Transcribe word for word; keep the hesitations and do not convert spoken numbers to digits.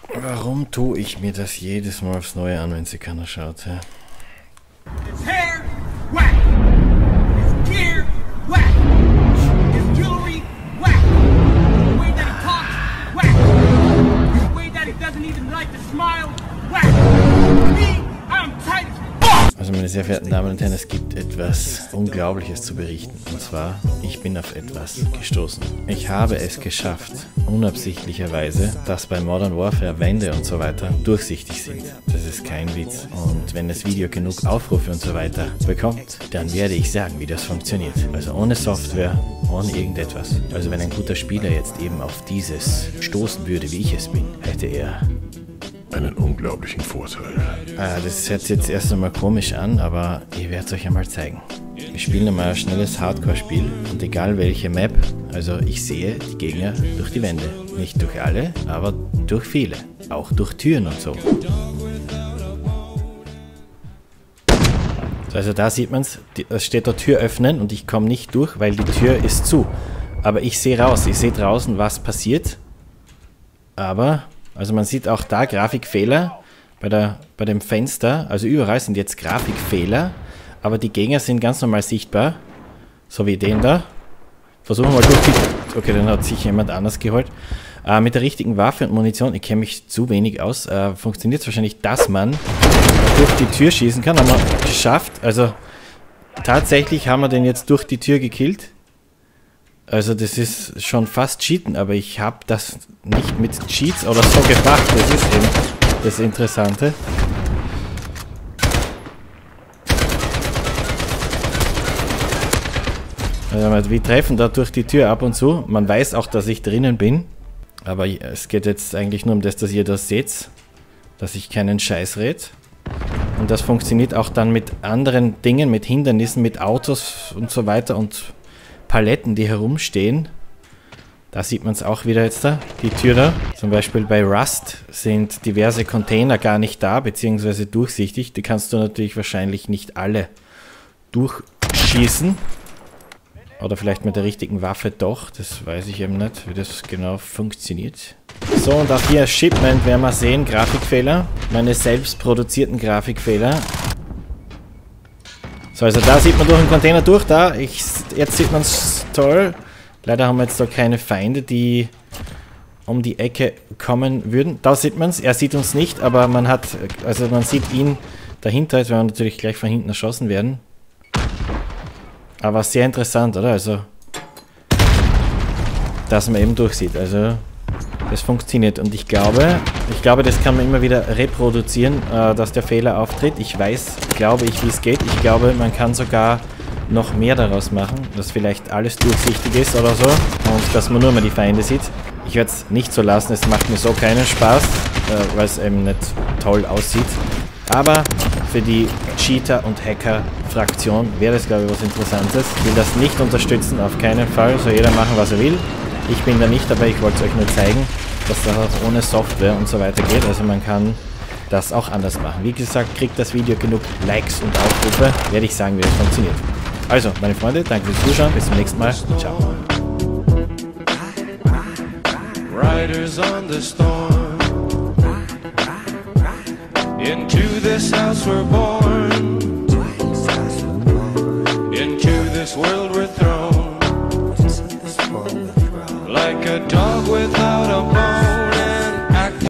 Warum tue ich mir das jedes Mal aufs Neue an, wenn sie keiner schaut? Ja? His hair, whack. His gear, whack. His jewelry, whack. The way that he talks, whack. The way that he doesn't even like to smile, whack. Me, I'm tight as fuck. Also meine sehr verehrten Damen und Herren, es gibt etwas Unglaubliches zu berichten. Und zwar, ich bin auf etwas gestoßen. Ich habe es geschafft, unabsichtlicherweise, dass bei Modern Warfare Wände und so weiter durchsichtig sind. Das ist kein Witz. Und wenn das Video genug Aufrufe und so weiter bekommt, dann werde ich sagen, wie das funktioniert. Also ohne Software, ohne irgendetwas. Also wenn ein guter Spieler jetzt eben auf dieses stoßen würde, wie ich es bin, hätte er einen unglaublichen Vorteil. Ah, das hört sich jetzt erst einmal komisch an, aber ich werde es euch einmal zeigen. Wir spielen einmal ein schnelles Hardcore-Spiel und egal welche Map, also ich sehe die Gegner durch die Wände. Nicht durch alle, aber durch viele. Auch durch Türen und so. Also da sieht man es, es steht da Tür öffnen und ich komme nicht durch, weil die Tür ist zu. Aber ich sehe raus, ich sehe draußen, was passiert. Aber... Also man sieht auch da Grafikfehler bei, der, bei dem Fenster. Also überall sind jetzt Grafikfehler. Aber die Gegner sind ganz normal sichtbar. So wie den da. Versuchen wir mal durch die... Okay, den hat sich jemand anders geholt. Äh, mit der richtigen Waffe und Munition, ich kenne mich zu wenig aus, äh, funktioniert es wahrscheinlich, dass man durch die Tür schießen kann. Haben wir geschafft. Also tatsächlich haben wir den jetzt durch die Tür gekillt. Also das ist schon fast Cheaten, aber ich habe das nicht mit Cheats oder so gemacht. Das ist eben das Interessante. Also wir treffen da durch die Tür ab und zu. Man weiß auch, dass ich drinnen bin. Aber es geht jetzt eigentlich nur um das, dass ihr das seht. Dass ich keinen Scheiß rede. Und das funktioniert auch dann mit anderen Dingen, mit Hindernissen, mit Autos und so weiter und Paletten, die herumstehen. Da sieht man es auch wieder jetzt da, die Tür da. Zum Beispiel bei Rust sind diverse Container gar nicht da, beziehungsweise durchsichtig. Die kannst du natürlich wahrscheinlich nicht alle durchschießen. Oder vielleicht mit der richtigen Waffe doch, das weiß ich eben nicht, wie das genau funktioniert. So, und auch hier Shipment werden wir sehen, Grafikfehler. Meine selbst produzierten Grafikfehler. So, also da sieht man durch den Container durch, da, ich, jetzt sieht man es toll. Leider haben wir jetzt da keine Feinde, die um die Ecke kommen würden. Da sieht man es, er sieht uns nicht, aber man hat, also man sieht ihn dahinter, jetzt werden wir natürlich gleich von hinten erschossen werden. Aber sehr interessant, oder? Also, dass man eben durchsieht, also das funktioniert und ich glaube, ich glaube, das kann man immer wieder reproduzieren, äh, dass der Fehler auftritt. Ich weiß, glaube ich, wie es geht. Ich glaube, man kann sogar noch mehr daraus machen, dass vielleicht alles durchsichtig ist oder so und dass man nur mal die Feinde sieht. Ich werde es nicht so lassen, es macht mir so keinen Spaß, äh, weil es eben nicht toll aussieht. Aber für die Cheater- und Hacker-Fraktion wäre das, glaube ich, was Interessantes. Ich will das nicht unterstützen, auf keinen Fall. Soll jeder machen, was er will. Ich bin da nicht dabei, ich wollte es euch nur zeigen, dass das auch ohne Software und so weiter geht. Also man kann das auch anders machen. Wie gesagt, kriegt das Video genug Likes und Aufrufe, werde ich sagen, wie das funktioniert. Also, meine Freunde, danke fürs Zuschauen. Bis zum nächsten Mal. Ciao. Riders on the storm. Into this house we're born. Into this world we're thrown. Like a dog without a bone.